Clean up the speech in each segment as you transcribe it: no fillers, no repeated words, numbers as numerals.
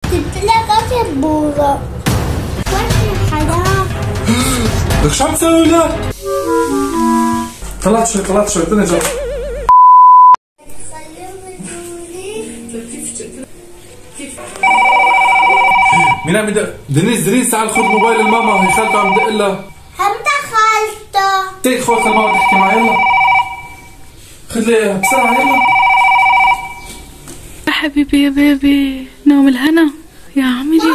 جبت لك سبورة. وين حرام؟ لك شو عم تسوي ولاد؟ طلعت شوي بدنا نرجع. مين عم يدق؟ دنيس تعال خذ موبايل الماما وهي خالته عم تدق لها. حمدة خالته. تيك خذ الماما تحكي معها يلا. خذ لي اياها بسرعة يلا. يا حبيبي يا بيبي نوم الهنا يا عمي. ماما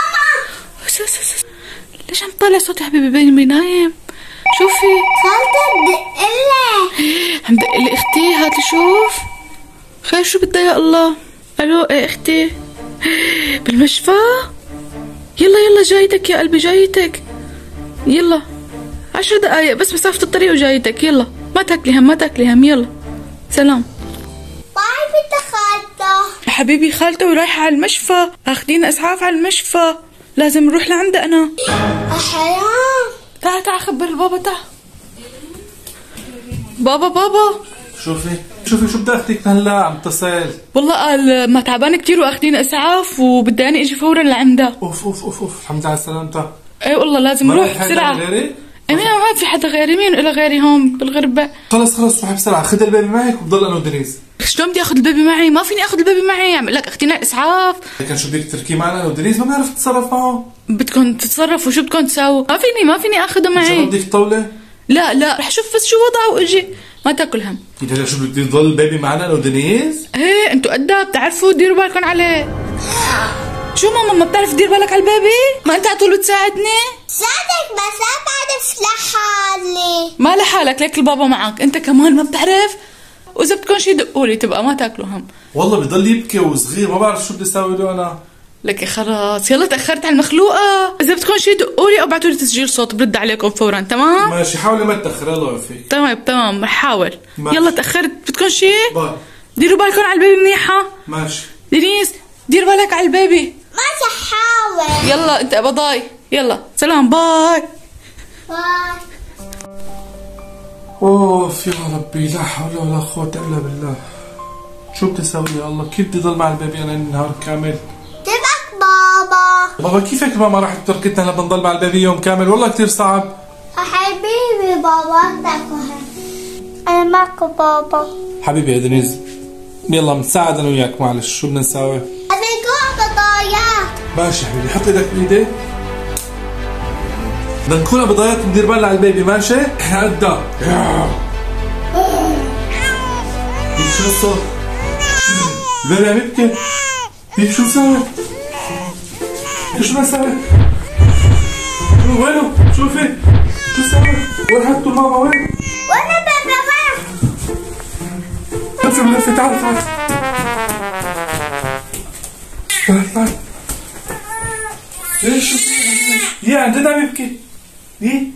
ليش عم تطلع صوت يا حبيبي بيني نايم؟ شوفي خالته تدقلي. عم دق لي اختي. هات شوف خير شو بدها يا الله. الو ايه اختي بالمشفى. يلا جايتك يا قلبي جايتك. يلا 10 دقايق بس مسافة الطريق وجايتك. يلا ما تاكلي هم يلا سلام. باي بنت خالته. يا حبيبي خالته ورايحة على المشفى. اخدين اسعاف على المشفى. لازم نروح لعندها انا. حرام. تعال خبر البابا. تعال بابا. شوفي شو بدها اختك هلا عم تتصل. والله قال ما تعبانه كثير واخدين اسعاف وبداني اجي فورا لعندها. اوف الحمد لله على سلامتها. اي والله لازم نروح بسرعه. مين ما في حدا غيري. مين إلا غيري هون بالغربه. خلص روحي بسرعه. خذ البيبي معك وبضل انا ودنيس. شلون بدي اخذ البيبي معي؟ ما فيني اخذ البيبي معي. عم لك اخدين اسعاف. لكن شو بدك تركيه معنا انا ودنيس؟ ما بنعرف نتصرف معه. بدكم تتصرفوا شو بدكم تساووا؟ ما فيني اخذه معي. شو بدك تطولي؟ لا رح شوف بس شو وضعه واجي. ما تاكل هم. هلا شو بدي يضل البيبي معنا انا ودنيس؟ ايه انتوا قدها بتعرفوا ديروا بالكم عليه. شو ماما ما بتعرف تدير بالك على البيبي؟ ما انت على طول بتساعدني؟ ساعدك بس ما بعرف لحالي. ما لحالك ليك البابا معك. انت كمان ما بتعرف. واذا بدكم شي دقولي تبقى ما تاكلوا هم. والله بضل يبكي وصغير ما بعرف شو بدي اسوي له انا. لك خلاص يلا تاخرت على المخلوقه. اذا بدكم شي دقولي او ابعتوا لي تسجيل صوت برد عليكم فورا. تمام ماشي حاولي ما تاخري الله يوفقك. تمام رح حاول. يلا تاخرت. بدكم شي؟ باي. ديروا بالكم على البيبي منيحه. ماشي دينيس دير بالك على البيبي. ما تحاول. يلا انت ابضاي. يلا سلام باي. اوف يا ربي لا حول ولا قوة الا بالله. شو بدي اسوي يا الله؟ كيف بدي ضل مع البيبي انا النهار كامل؟ تبعك بابا. كيفك ماما راح تركتنا هلا بنضل مع البيبي يوم كامل؟ والله كثير صعب. حبيبي بابا انا معك بابا. حبيبي يا دنيز يلا بنساعد انا وياك. معلش شو بدنا نساوي؟ انا جوع بضايات. ماشي حبيبي حط ايدك بايدي. بدنا نكون بضايات ندير بالنا على البيبي. ماشي احنا قدها. شو الصوت؟ البيبي عم يبكي. شو مسوي؟ شو مسوي؟ وينه؟ شوفي شو سوي؟ وين حطوا ماما وين؟ وانا بابا وين؟ لفي تعال ليش شو يا عن جد عم يبكي؟ ليه؟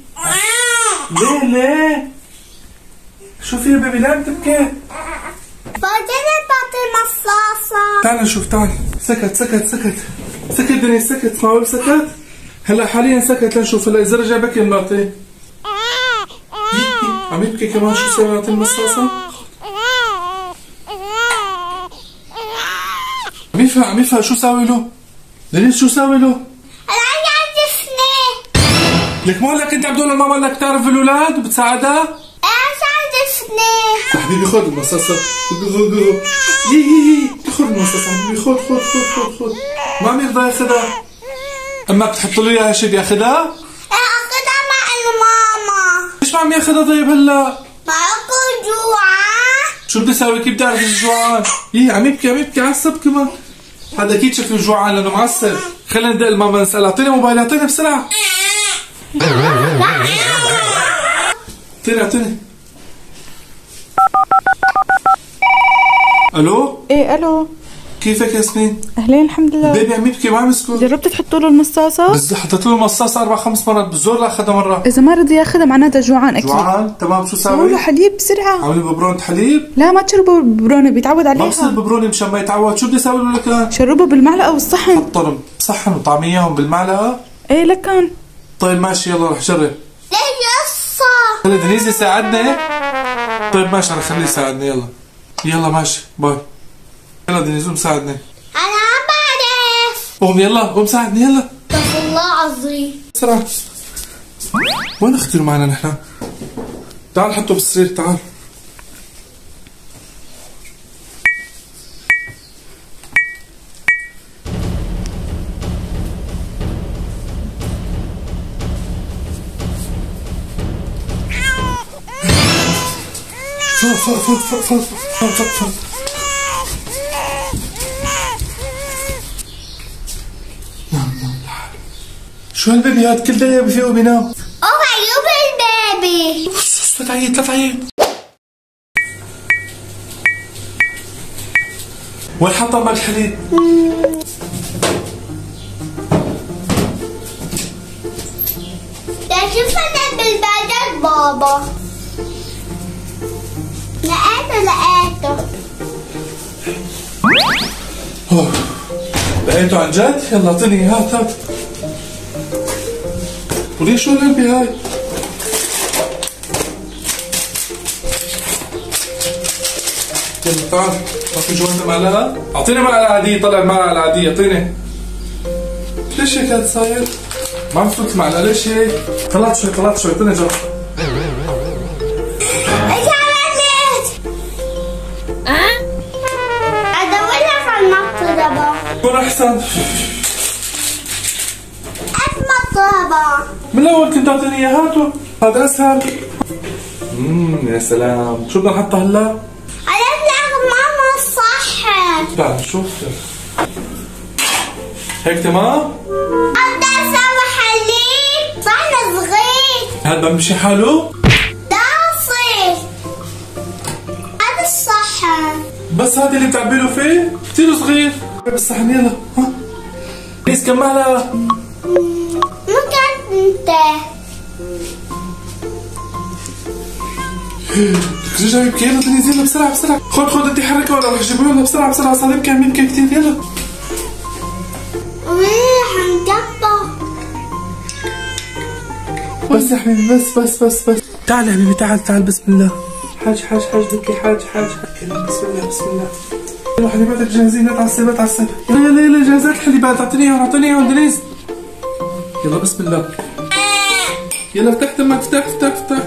ليه؟ شو في يا بيبي ليه عم تبكي؟ بعدين بعطي مصاصة. تعال نشوف تعال. سكت دنيا سكت. معقول سكت؟ هلا حاليا سكت. لنشوف هلا اذا رجع بكي بنعطيه. عم يبكي كمان. شو سوي؟ نعطيه المصاصة؟ عم يفهم. شو ساوي له؟ دنيس شو ساوي له؟ انا عجزني. لك ما لك انت عم تقول لماما انك تعرف الاولاد وبتساعدها؟ انا عجزني. حبيبي خذ المصاصة. خذ المصاصة حبيبي. خذ. ما عم يرضى ياخذها. اما بتحط له اياها شي بياخذها؟ اخذها مع الماما. ليش ما عم ياخذها طيب هلا؟ معكو جوعان. شو بدي اسوي؟ كيف بدي اعرف انه جوعان؟ عم يبكي عصب كمان. هذا اكيد شكله جوعان لانه معصب. خلينا ندق الماما نسال. اعطيني موبايل. اعطيني بسرعه. اعطيني. الو. ايه الو كيفك ياسمين؟ اهلين الحمد لله. البيبي عم يبكي ما عم يسكت. جربت تحطوا له المصاصه؟ بس حطيت له المصاصه 4-5 مرات. بالزور لاخذها مره. اذا ما رضي ياخذها معناتها جوعان اكيد. جوعان تمام. شو سووا ساوي؟ له حليب بسرعه. عملوا ببرونة حليب؟ لا ما تشربوا ببرونه بيتعود عليها. ما بصير ببرونة مشان ما يتعود. شو بدي اسوي له لكان؟ شربوا بالمعلقه والصحن. حطهم بصحن وطعميهم بالمعلقه. ايه لكان. طيب ماشي يلا رح جرب. ليه يسا؟ خلي دنيز يساعدني. طيب ماشي رح خليه يساعدني. يلا ماشي باي. يلا دنيز مساعدني. انا بعرف. قوم يلا قوم ساعدني يلا استغفر الله العظيم. بسرعة. وين اختي معنا نحن؟ تعال حطه بالسرير تعال. فوق. شو هالبيبي هاد كل دقيقة بفيق وبينام؟ اوه عيوب البيبي. لا تعيط لا تعيط. وين حاطة مال الحليب؟ لا شوف انا بالبلد بابا. لقيته. لقيته عن جد؟ يلا اعطيني هات. وليش شو العلبة هاي؟ يلا تعال اعطي جوانب معلقة. اعطيني معلقة عادية. طلع المعلقة العادية اعطيني. ليش هيك هاد صاير؟ ما عم تفوت المعلقة ليش هيك؟ طلعت شوي اعطيني جرب. ايش عملت؟ ادور لك على المطربة. كون احسن. المطربة. من الاول كنت اعطيني اياه هاتو. هذا اسهل. يا سلام. شو بدنا نحطها هلا؟ قالت لك ماما الصحن. تعال شوف هيك تمام؟ بدي اسوي حليب صحن صغير. هذا بمشي حاله؟ داصي. هذا الصحن. بس هذا اللي بتعبي له فيه؟ كثير صغير. بالصحن يلا ها. بس كم معلقة؟ ممكن انت. رجع يبكي يلا دنيز يلا بسرعة. خذ انت حركة ولا رح جيبه يلا بسرعة صار يبكي عم يبكي كثير يلا. حنقطع. بس يا حبيبي بس. تعال يا حبيبي تعال بسم الله. حاج بكي حاج. يلا بسم الله. يلا حليباتك جاهزين. لا تعصب. يلا جاهزات الحليبات. اعطيني اياهم دنيز. يلا بسم الله. يلا افتح تمك افتح.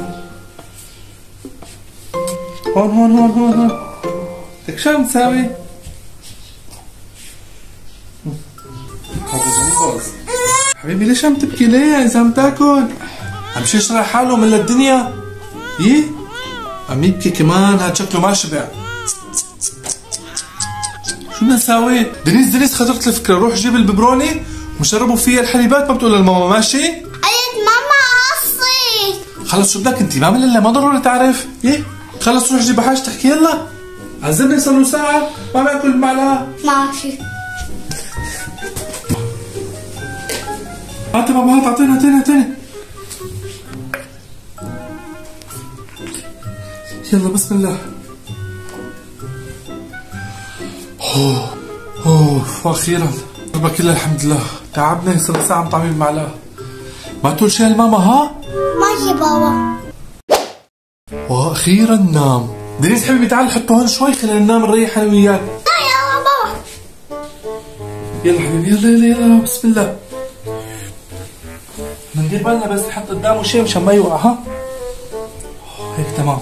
هون. لك شو عم تساوي؟ هذا جنبوز. حبيبي ليش عم تبكي ليه؟ إذا عم تاكل عم يشرح حاله من الدنيا. عم يبكي كمان. هاد شكله ما شبع. شو بدنا نساوي؟ دنيز خطرت الفكرة. روح جيب الببروني وشربوا فيها الحليبات. ما بتقول للماما ماشي؟ قالت ماما قصي. خلص شو بدك انت؟ ما من الا ما ضروري تعرف. خلص روح جيب حاجتك يلا. عذبني صار له ساعة ما باكل بمعلقة. ماشي. هات بابا هات اعطيني. يلا بسم الله. اخيرا ربك لله الحمد لله. تعبنا صار له ساعة مطعمين بمعلقة. ما تقول شيء لماما ها؟ ماشي بابا. واخيرا نام. دنيس حبيبي تعال حطه هون شوي خلينا ننام نريح انا وياك. يلا بابا. يلا حبيبي يلا بسم الله. ندير بالنا بس نحط قدامه شيء مشان ما يوقع ها. هيك تمام.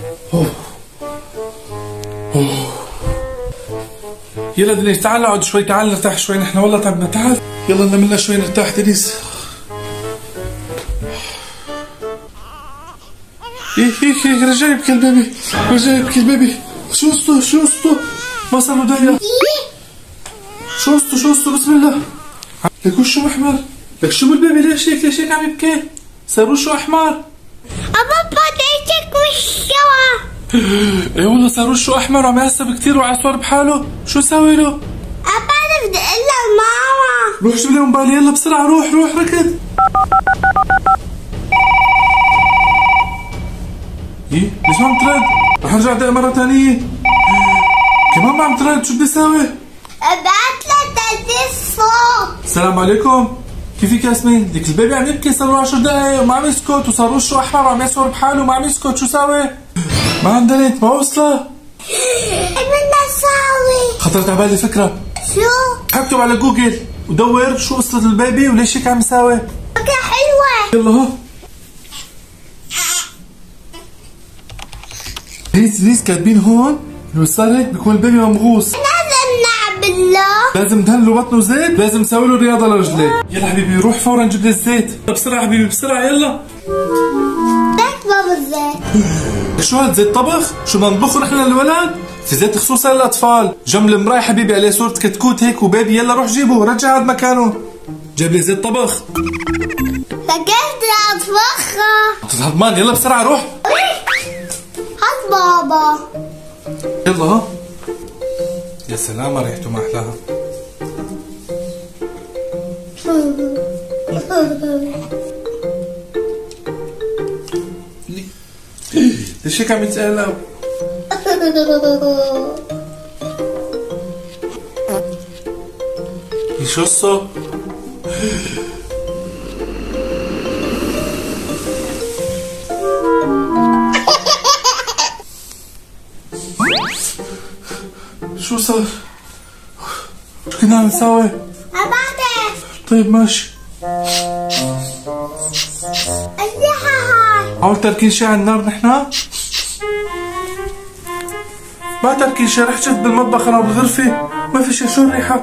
يلا دنيس تعال نقعد شوي. تعال نرتاح شوي نحن والله تعبنا. تعال يلا ننام لنا شوي نرتاح دنيس. هيك رجع يبكي البيبي. شو قصته؟ ما صار له دقيقة. شو قصته بسم الله. لك وشه احمر. لك شو بالبيبي ليش هيك عم يبكي؟ صار وشه احمر. بابا ديتك وشوا. ايه والله صار وشه احمر وعم يعصب كثير وعصور بحاله. شو ساوي له؟ بدي اقول لماما. روح جيب لي موبايل يلا بسرعة. روح ركض. ليش ما عم ترد؟ رح نرجع دق مرة ثانية. كمان ما عم ترد. شو بدي اساوي؟ ابعت لها تدي الصوت. السلام عليكم. كيفك ياسمين؟ لك البيبي عم يبكي صار له 10 دقايق وما عم يسكت وصار وشه احمر وعم يصور بحاله وما عم يسكت. شو ساوي؟ ما عندها نت ما وصله. بدنا نساوي. خطرت على بالي فكرة. شو؟ اكتب على جوجل ودور شو قصة البيبي وليش هيك عم يساوي. فكرة حلوة. يلا هو دنيس كاتبين هون لو صار هيك بيكون البيبي ممغوص. لازم نلعب بالله. لازم ندهن له بطنه زيت، لازم نسوي له رياضة لرجليه. يلا حبيبي روح فورا جيب لي الزيت بسرعة حبيبي بسرعة يلا. ليك بابا الزيت. شو هاد زيت طبخ؟ شو بدنا نطبخه نحن للولد؟ في زيت خصوصا للاطفال، جنب المراية حبيبي عليه صورة كتكوت هيك وبيبي. يلا روح جيبه رجع هاد مكانه. جيب لي زيت طبخ. فكرت اطبخها. هضمان يلا بسرعة روح. هات بابا. يلا ها. يا سلام ريحته ما احلاها. ليش هيك عم يتقلب؟ شو الصوت؟ شو صار؟ شو كنا عم نساوي؟ بعدين. طيب ماشي. الريحة هاي. عاول تركين شي على النار نحنا؟ ما تركين شي، رح شفت بالمطبخ انا بالغرفة ما في شي. شو الريحة؟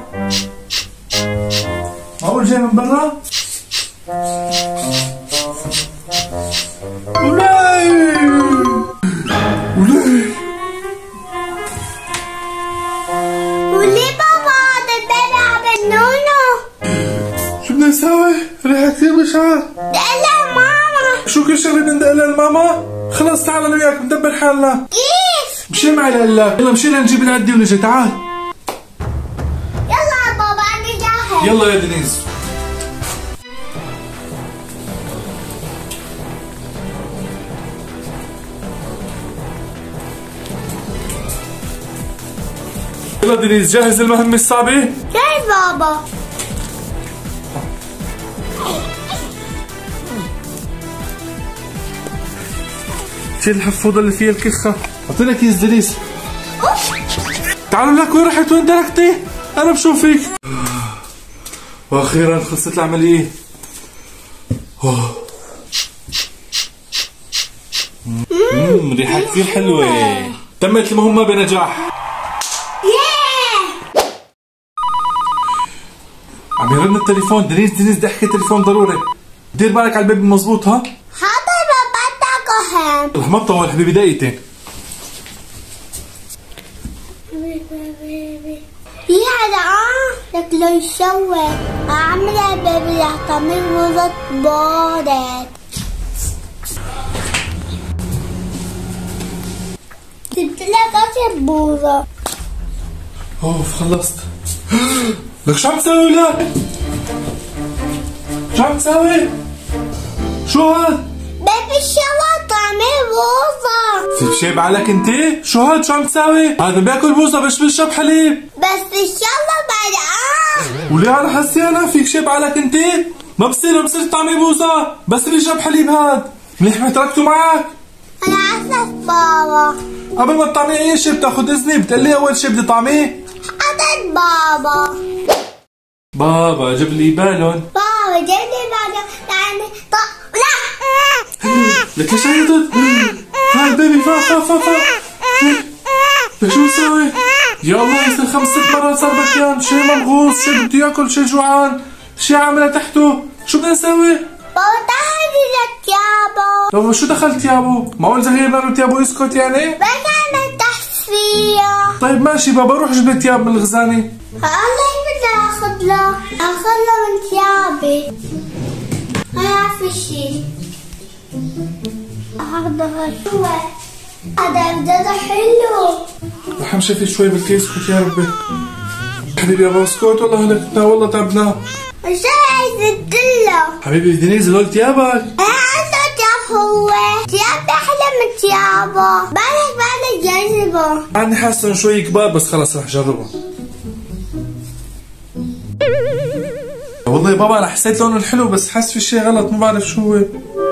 معقول جاي من برا؟ ولاي ولاي وليه بابا هذا البيبي عم بنونه؟ شو بدنا نساوي؟ ريحة كثير بشعة. لا ماما. شو كل شغلة بدنا ندقلها لماما؟ خلص تعال انا وياك ندبر حالنا. كيف؟ مشي معي لقلك. يلا مشي لنجيب العدي ونجي. تعال يلا بابا أنا جاهز. يلا يا دنيس. يلا دنيس جاهز للمهمة الصعبة؟ جاهز بابا. شيل الحفوضة اللي فيها الكخة. اعطينا كيس دنيس. تعالوا لك وين رحت؟ وين تركتي؟ انا بشوفك. واخيرا خلصت العملية. ريحة كثير حلوة. تمت المهمة بنجاح. عم يرن التليفون. دنيس بدي احكي تليفون ضروري. دير بالك على البيبي مزبوط ها؟ حاضر بابا تاكل. رح ما تطول حبيبي دقيقتين. هذا شكله يشوه. عاملة بيبي يحتمل وزة بارد. جبت لك أكل بوظة. اوف خلصت. لك شو عم تسوي ولاد؟ شو عم تسوي؟ شو هاد؟ بيبي الشوى طعمه بوظة. في شي بعلك انت؟ شو هاد؟ شو عم تسوي؟ هذا بياكل بوظة مش بيشرب حليب. بس إن شاء الله بعد وليه انا حسي انا فيك شي بعلك انت؟ ما بصير طعمه بوظة بس بيشرب حليب. هاد منيح ما تركته معك. أنا عسف بابا. قبل ما تطعميه اي شي بتاخذ اذني بتقلي اول شي بدي طعميه. حضر بابا. بابا جاب لي بالون. بابا جيب لي بالون يعني لا. لك ليش عيطت؟ هاي بيبي فا لك شو مسوي؟ يا الله يصير 5-6 مرات صار بكيان. شي ممغوص، شي بده ياكل، شي جوعان، شي عامله تحته. شو بدنا نسوي؟ بابا تعالي لك يابا. بابا شو دخلت يابو؟ معقول زهير قالوا يابو يسكت يعني؟ بس أنا تحت فيها. طيب ماشي بابا روح جيب لي تياب من الخزانة. الله بدي اخذ له من ثيابي. ما في شيء. هذا شو؟ هذا بدأ حلو. رح امشي فيه شوي بالكيس. اسكت يا ربي حبيبي يا بابا اسكت. والله هلكتنا والله تعبنا. مش عايز له. حبيبي دنيز هول تيابك. انا عنده تياب. هو تياب احلى من تيابه. بالك جربه. عني حاسه شوي كبار بس خلص رح جربه. والله يا بابا انا حسيت لونه الحلو بس حس في شيء غلط ما بعرف شو هو.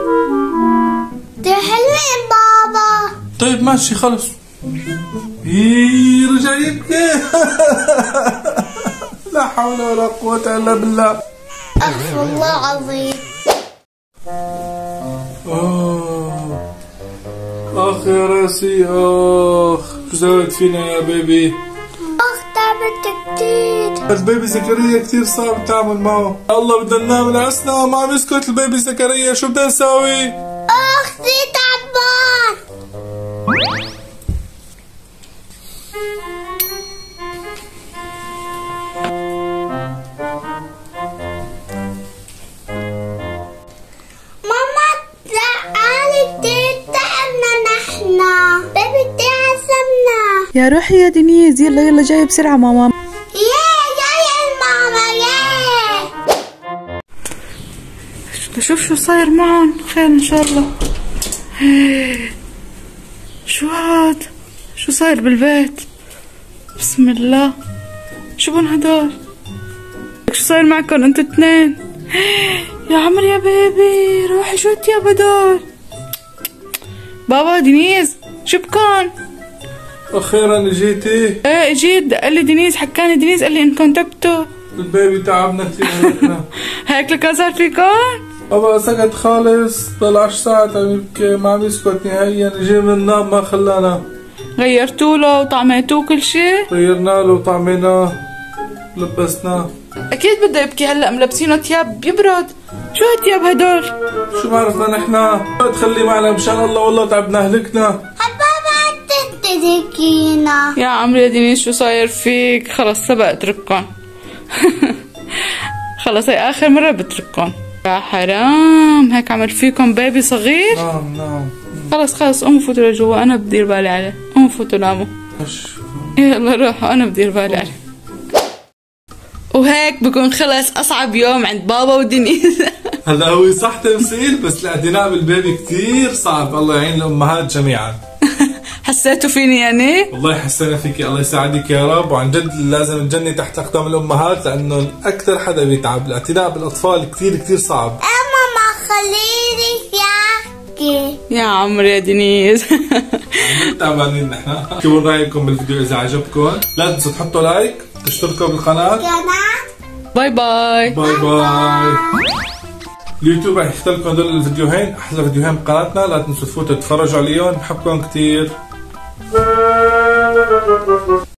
حلوين بابا. طيب ماشي خلص. رجع يبكي. حول ولا قوة إلا بالله. أستغفر الله العظيم. آخ يا راسي آخ، شو سويت فينا يا بيبي؟ تعبت كتير. البيبي زكريا كتير صعب التعامل معه. الله بدنا ننام العسنا ما عم يسكت البيبي زكريا، شو بدنا نساوي؟ أختي تعبان. ماما تعالي كتير تعبنا نحنا، بيبي تعذبنا. يا روحي يا دينيز، يلا يلا جاي بسرعة ماما. شوف شو صاير معهم، خير ان شاء الله. شو هاد؟ شو صاير بالبيت؟ بسم الله، شو بن هدول؟ شو صاير معكم انتوا اثنين؟ يا عمر يا بيبي روحي، شو التياب هدول؟ بابا دينيز شو بكون؟ أخيرا اجيتي؟ ايه اجيت، قال لي دينيز، حكاني دينيز قال لي انكم تبتوا. البيبي تعبنا كثير. هيك لك صار فيكم؟ بابا سكت خالص، ضل 10 ساعات عم يبكي ما عم يسكت نهائيا، جي من النوم ما خلانا. غيرتوا له وطعميتوه كل شيء؟ غيرنا له وطعميناه لبسناه. اكيد بده يبكي، هلا ملبسينه ثياب يبرد. شو هالثياب هدول؟ شو بعرفنا نحنا؟ تخلي معنا مشان الله، والله تعبنا هلكنا. بابا تتركينا. يا عمري يا دينيس شو صاير فيك؟ خلص سبق اترككم. خلص هي اخر مرة بترككم. يا حرام، هيك عمل فيكم بيبي صغير؟ نعم. خلص قوموا فوتوا لجوا، انا بدير بالي عليه. قوموا فوتوا ناموا. يلا روحوا، انا بدير بالي عليه. وهيك بكون خلص اصعب يوم عند بابا ودينيس. هلا هو صح تمثيل، بس الاعتناء بالبيبي كثير صعب. الله يعين الامهات جميعا. حسيتوا فيني يعني؟ والله حسينا فيك، الله يساعدك يا رب. وعن جد لازم تجني تحت اقدام الامهات، لانه اكثر حدا بيتعب. الاعتناء بالاطفال كثير كثير صعب. ماما خليني يحكي. يا عمري يا دينيس. تعبانين نحن. كيفون رايكم بالفيديو؟ اذا عجبكم لا تنسوا تحطوا لايك، تشتركوا بالقناه. باي باي باي باي. اليوتيوب رح يختار لكم هدول الفيديوهين، احلى فيديوهين بقناتنا، لا تنسوا تفوتوا تتفرجوا عليهم، بحبكم كثير.